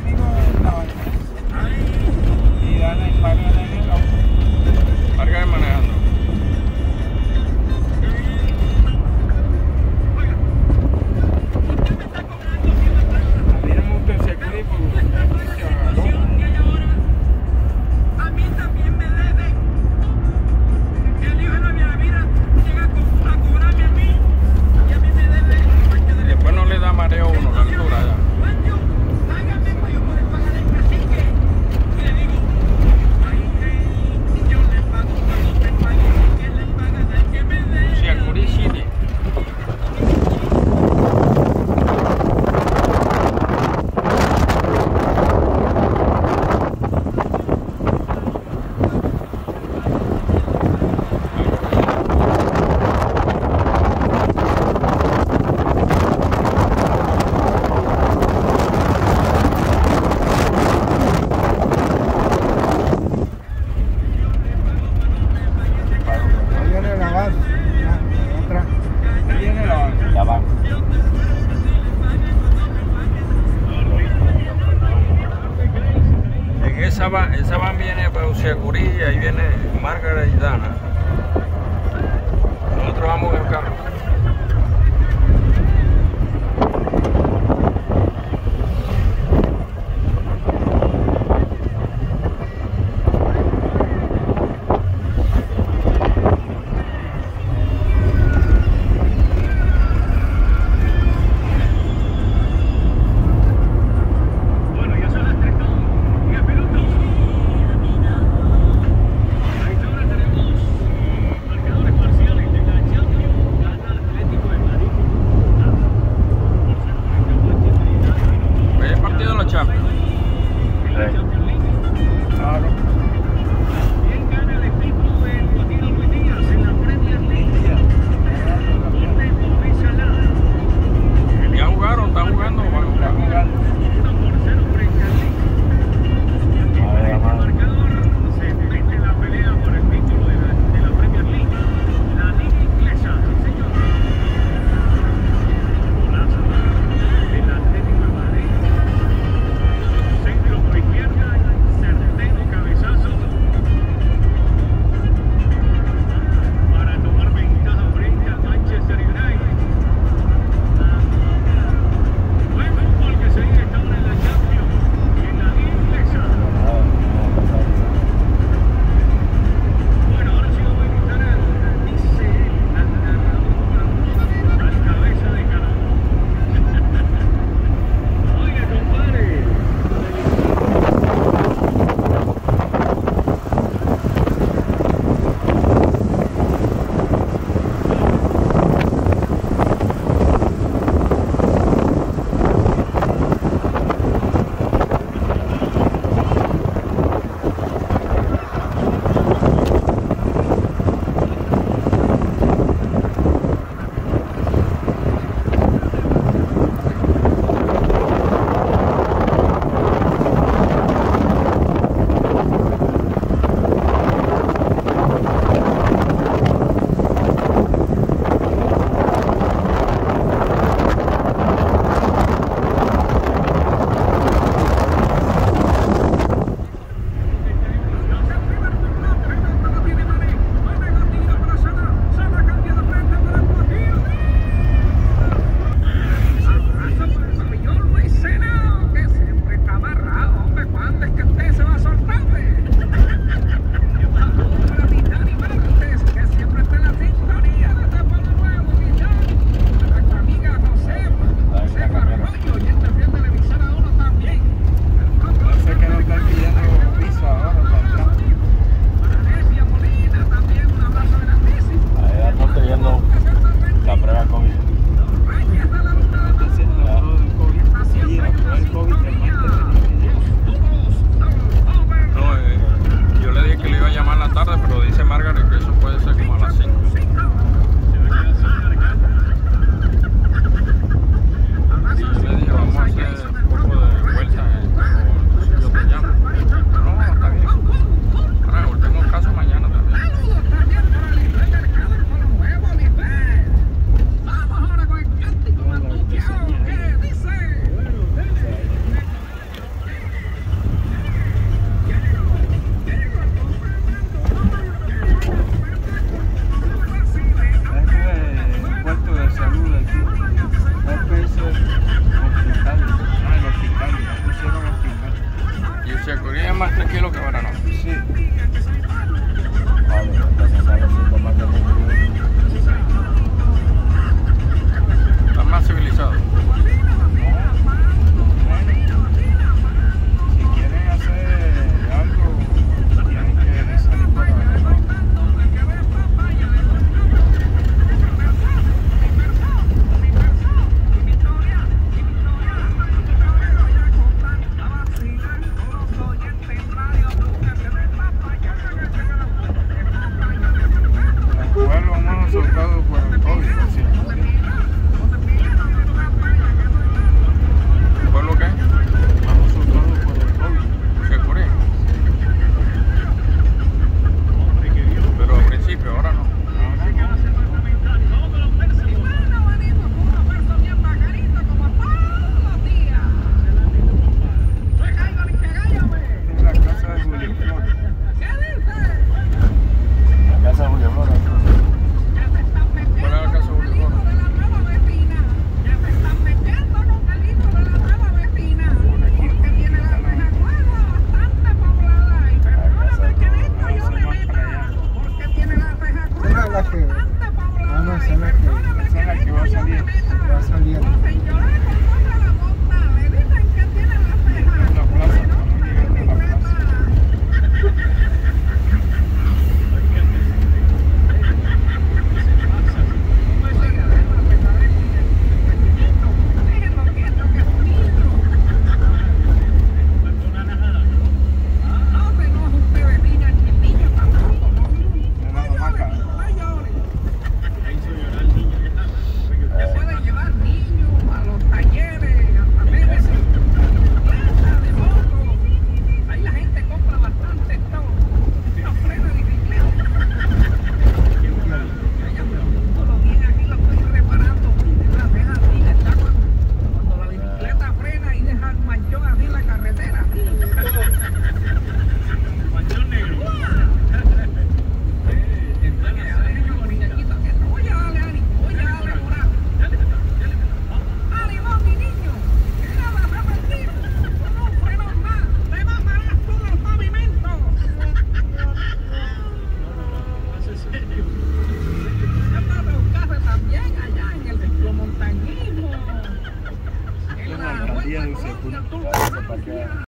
contigo la vaina. Y dale, págale en el auto. Carga manejando. A mí no me gusta el seguro porque se agarró. A mí también me debe. El hijo de la mía, mira, llega a cobrarme a mí y a mí me debe. Después no le da mareo a uno la altura ya. Págame para yo poder pagar el cacique. Y le digo, ay, yo le pago cuando te pague. ¿Quién le paga del que me debe? Sí, al Curí City. Ahí viene la base. Ahí atrás. Ahí viene la base. Ya va. En esa van viene para Uciacurí y ahí viene Margaret y Dana. Nosotros vamos en carro. Bueno, ya son las 3:00. 10 minutos. A esta hora tenemos marcadores parciales de la Champions. Gana Atlético de Madrid. Ve el partido de los Champions. En la Champions League. Claro. También gana el equipo de Joaquín Luis Díaz en la Premier League. Donde Mohamed Salah. ¿Ya jugaron? ¿Están jugando o van a Está jugar? jugando. 1-0 frente al Leeds. A ver, Este vamos. marcador se mete la pelea por el título de la Premier League. La liga inglesa, sí señor. Golazo del Atlético de Madrid. Centro por izquierda, certero cabezazo. Para tomar ventaja frente al Manchester United. Buen fútbol que se vive esta más tranquilo que verano. Sí. Vale, entonces sale siendo más de Está más civilizado. Si quieren hacer algo, tienen que salir por ahí, ¿no? El pueblo hemos soltado por el COVID, ¿sí? ¿Por lo que? Hemos soltado por el COVID. Se curé. Pero al principio, ahora no. En la casa de Julio Flores. La casa de Julio Flores. ¿Cuál es la casa de Julio Flores? Esa es la que... Ah, no, esa es la que va a salir. Va a salir en la plaza. Estamos llegando a la plaza. En la hamaca. Pueden llevar niños a los talleres, a paneles, plazas de motos. Ahí la gente compra bastante todo. Los frenos de bicicleta. Todo lo bien aquí lo estoy reparando. Las dejas así, está cuando la bicicleta frena y deja el manchón así en la carretera. Manchón negro. Oye, dale, Ani, oye, dale, Morán. ¡Ánimo, mi niño! ¡Que la vas a partir! ¡No frenos más! ¡Te mamarás todo el pavimento! Anda a buscarse también allá en el ciclomontañismo. En la alcaldía vuelta de Colombia, Sepúlveda. Turco, Para que-